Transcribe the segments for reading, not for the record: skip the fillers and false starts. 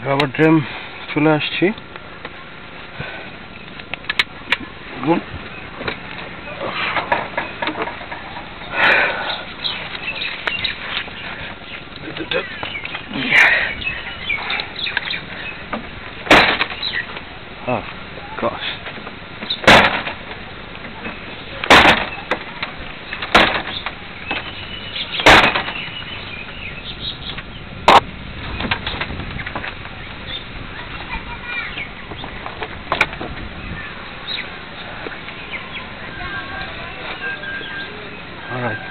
Rubber drum চলে আসছি। Oh gosh. All right.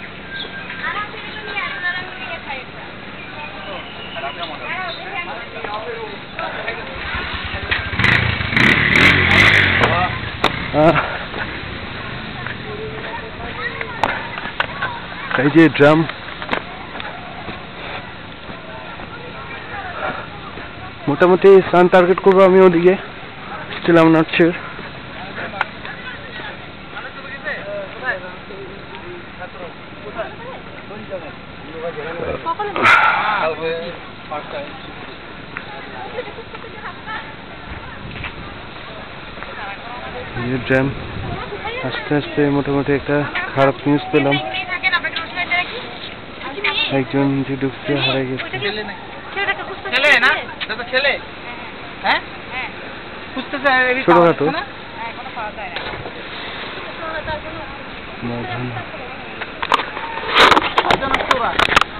এই যে ড্রাম, মোটামুটি সান টার্গেট করবো আমি ওদিকে, still I am not sure. Drum আস্তে আস্তে মোটামুটি একটা খারাপ নিউজ পেলাম, একজন যে ডুবতে হারিয়ে গেছে। ছোটখাটো